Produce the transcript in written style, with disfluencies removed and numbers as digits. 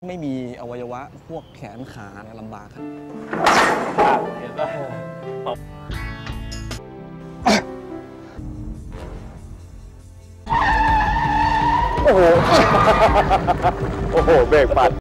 ไม่มีอวัยวะพวกแขนขาลำบากครับเห็นป่ะโอ้โห โอ้โห เบรกปัด